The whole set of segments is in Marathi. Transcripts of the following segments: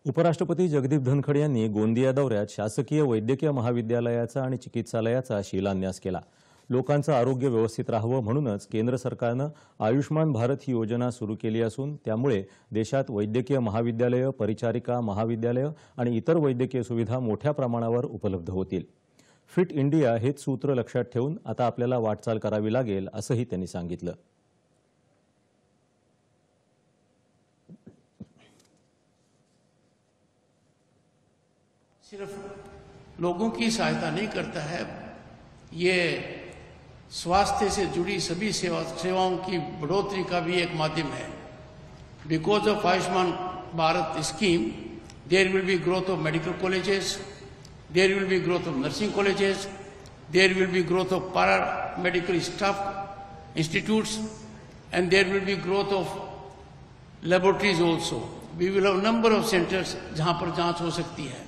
उपराष्ट्रपती जगदीप धनखड यांनी गोंदिया दौऱ्यात शासकीय वैद्यकीय महाविद्यालयाचा आणि चिकित्सालयाचा शिलान्यास केला। लोकांचं आरोग्य व्यवस्थित राहावं म्हणूनच केंद्र सरकारनं आयुष्मान भारत ही योजना सुरू केली असून त्यामुळे देशात वैद्यकीय महाविद्यालय, परिचारिका महाविद्यालय आणि इतर वैद्यकीय सुविधा मोठ्या प्रमाणावर उपलब्ध होतील। फिट इंडिया हेच सूत्र लक्षात ठेवून आता आपल्याला वाटचाल करावी लागेल असंही त्यांनी सांगितलं। सिर्फ लोगों की सहायता नहीं करता है, ये स्वास्थ्य से जुड़ी सभी सेवाओं की बढ़ोतरी का भी एक माध्यम है। Because of Ayushman Bharat scheme there will be growth of medical colleges, there will be growth of nursing colleges, there will be growth of paramedical staff institutes, and there will be growth of laboratories also. We will have number of centres जहां पर जांच हो सकती है।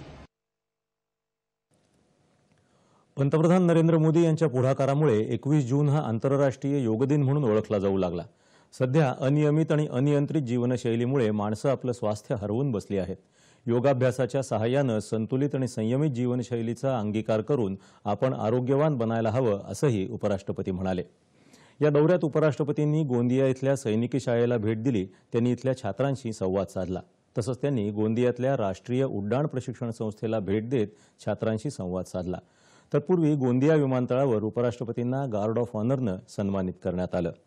पंतप्रधान नरेंद्र मोदी यांच्या पुढाकारामुळे 21 जून हा आंतरराष्ट्रीय योग दिन म्हणून ओळखला जाऊ लागला। सध्या अनियमित आणि अनियंत्रित जीवनशैलीमुळे माणसं आपलं स्वास्थ्य हरवून बसली आहेत। योगाभ्यासाच्या सहाय्याने संतुलित आणि संयमित जीवनशैलीचा अंगीकार करून आपण आरोग्यवान बनायला हवं असंही उपराष्ट्रपती म्हणाले। या दौऱ्यात उपराष्ट्रपतींनी गोंदिया इथल्या सैनिकी शाळेला भेट दिली। त्यांनी इथल्या छात्रांशी संवाद साधला। तसंच त्यांनी गोंदियातल्या राष्ट्रीय उड्डाण प्रशिक्षण संस्थेला भेट देत छात्रांशी संवाद साधला। तत्पूर्वी गोंदिया विमानतळावर उपराष्ट्रपतींना गार्ड ऑफ ऑनरनं सन्मानित करण्यात आलं।